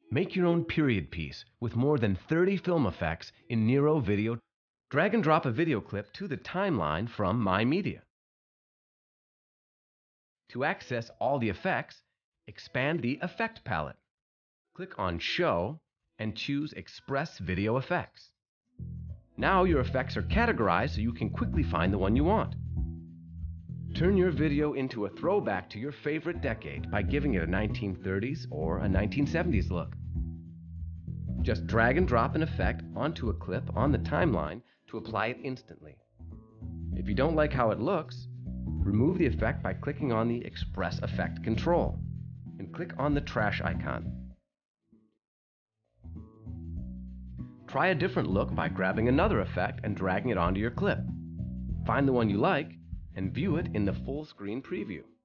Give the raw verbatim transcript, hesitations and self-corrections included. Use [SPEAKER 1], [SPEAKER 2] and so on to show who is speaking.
[SPEAKER 1] Make your own period piece with more than thirty film effects in Nero Video. Drag and drop a video clip to the timeline from My Media. To access all the effects, expand the Effect palette. Click on Show and choose Express Video Effects. Now your effects are categorized so you can quickly find the one you want. Turn your video into a throwback to your favorite decade by giving it a nineteen thirties or a nineteen seventies look. Just drag and drop an effect onto a clip on the timeline to apply it instantly. If you don't like how it looks, remove the effect by clicking on the Express Effect control and click on the trash icon. Try a different look by grabbing another effect and dragging it onto your clip. Find the one you like and view it in the full screen preview.